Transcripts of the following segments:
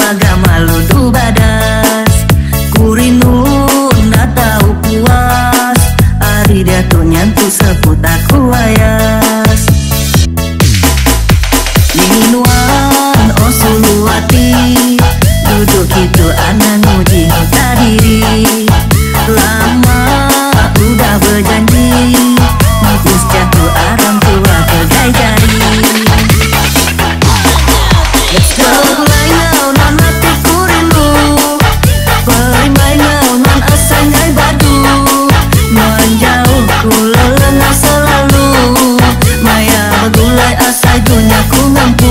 tamaga malu du badas kurinu na tau puas ari dia tu nyantu seput aku ayas minuan osuluati duduk itu anak nguji diri lama udah berjanji mupus jatuh orang tua pegai jari. Let's go mulai now non hati kurindu perimai now non asanya badu non jauh ku lelengah selalu maya begulai asai dunia ku ngampung.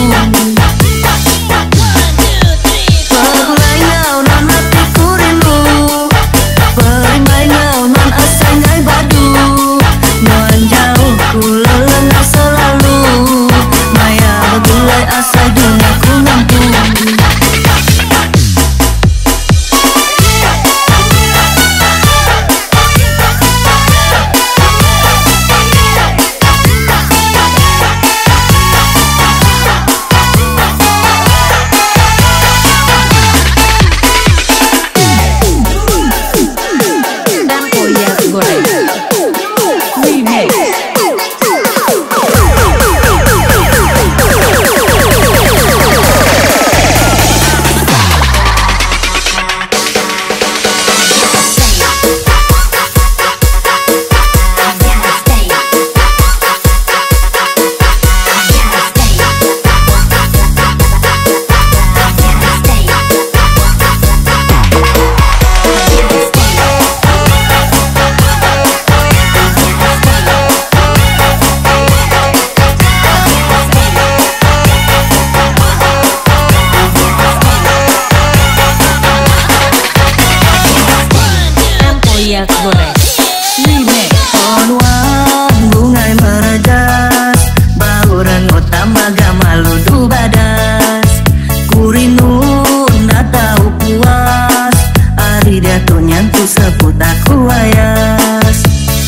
Bungai merejas bauran tamaga malu du badas kurinu na tau puas ari dia tu nyantu seput aku ayas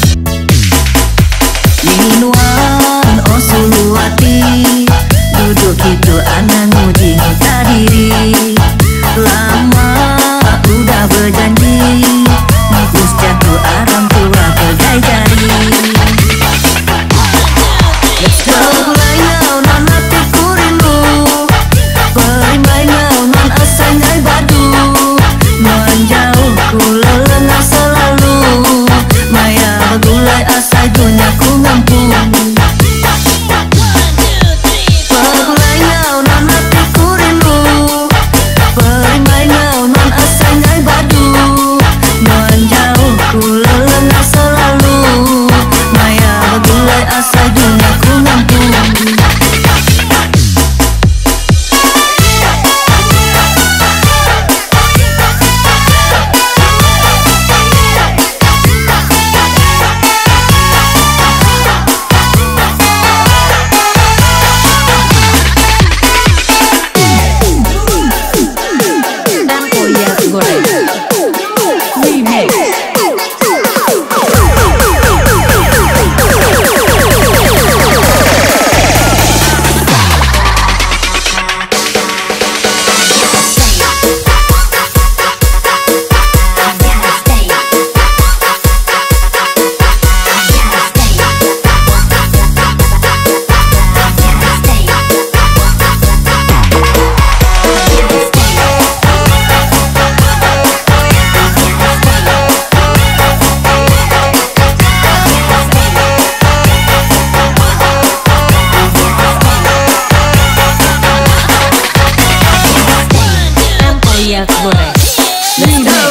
minuan osuluati duduk itu anak nguji diri lama udah berjanji mupus jatuh orang tua pegai jari. Let's go mulai now non hati kurindu perimai now non asanya badu non jauh ku lelengah selalu maya begulai asai dunia ku ngampung. Let's go.